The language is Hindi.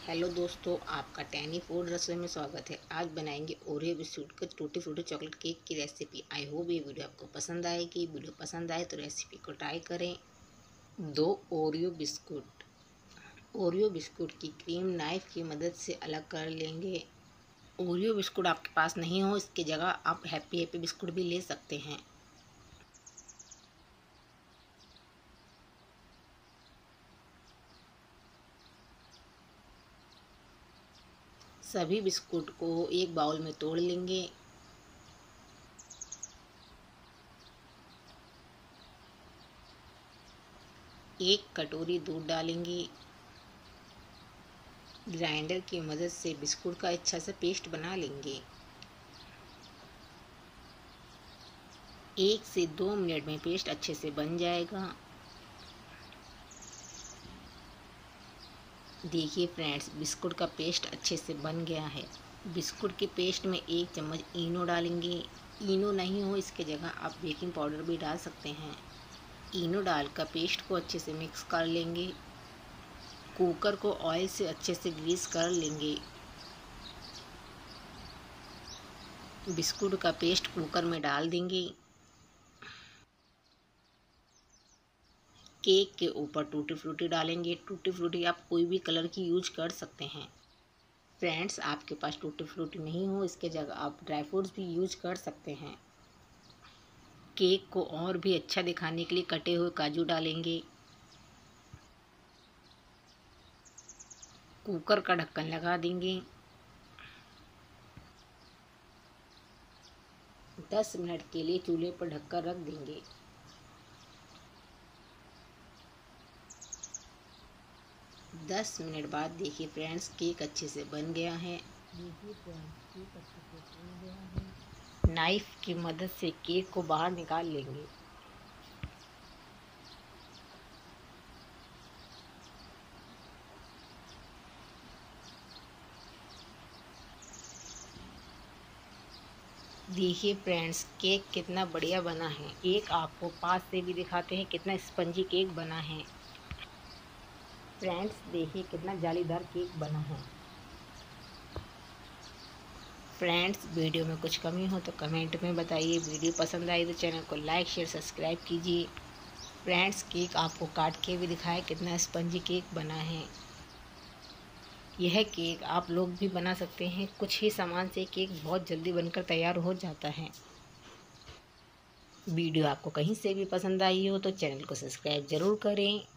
हेलो दोस्तों, आपका टैनी फूड रसोई में स्वागत है। आज बनाएंगे ओरियो बिस्कुट का टूटी फ्रूटी चॉकलेट केक की रेसिपी। आई होप ये वीडियो आपको पसंद आएगी। वीडियो पसंद आए तो रेसिपी को ट्राई करें। दो ओरियो बिस्कुट की क्रीम नाइफ की मदद से अलग कर लेंगे। ओरियो बिस्कुट आपके पास नहीं हो, इसकी जगह आप हैप्पी बिस्कुट भी ले सकते हैं। सभी बिस्कुट को एक बाउल में तोड़ लेंगे। एक कटोरी दूध डालेंगे। ग्राइंडर की मदद से बिस्कुट का अच्छा सा पेस्ट बना लेंगे। 1 से 2 मिनट में पेस्ट अच्छे से बन जाएगा। देखिए फ्रेंड्स, बिस्कुट का पेस्ट अच्छे से बन गया है। बिस्कुट के पेस्ट में 1 चम्मच इनो डालेंगे। इनो नहीं हो, इसके जगह आप बेकिंग पाउडर भी डाल सकते हैं। इनो डालकर पेस्ट को अच्छे से मिक्स कर लेंगे। कुकर को ऑयल से अच्छे से ग्रीस कर लेंगे। बिस्कुट का पेस्ट कुकर में डाल देंगे। केक के ऊपर टूटी फ्रूटी डालेंगे। टूटी फ्रूटी आप कोई भी कलर की यूज कर सकते हैं। फ्रेंड्स, आपके पास टूटी फ्रूटी नहीं हो, इसके जगह आप ड्राई फ्रूट्स भी यूज कर सकते हैं। केक को और भी अच्छा दिखाने के लिए कटे हुए काजू डालेंगे। कुकर का ढक्कन लगा देंगे। 10 मिनट के लिए चूल्हे पर ढककर रख देंगे। 10 मिनट बाद देखिए फ्रेंड्स, केक अच्छे से बन गया है। नाइफ की मदद से केक को बाहर निकाल लेंगे। देखिए फ्रेंड्स, केक कितना बढ़िया बना है। एक आपको पास से भी दिखाते हैं कितना स्पंजी केक बना है। फ्रेंड्स देखिए कितना जालीदार केक बना है। फ्रेंड्स, वीडियो में कुछ कमी हो तो कमेंट में बताइए। वीडियो पसंद आई तो चैनल को लाइक शेयर सब्सक्राइब कीजिए। फ्रेंड्स, केक आपको काट के भी दिखाए कितना स्पंजी केक बना है। यह केक आप लोग भी बना सकते हैं। कुछ ही सामान से केक बहुत जल्दी बनकर तैयार हो जाता है। वीडियो आपको कहीं से भी पसंद आई हो तो चैनल को सब्सक्राइब ज़रूर करें।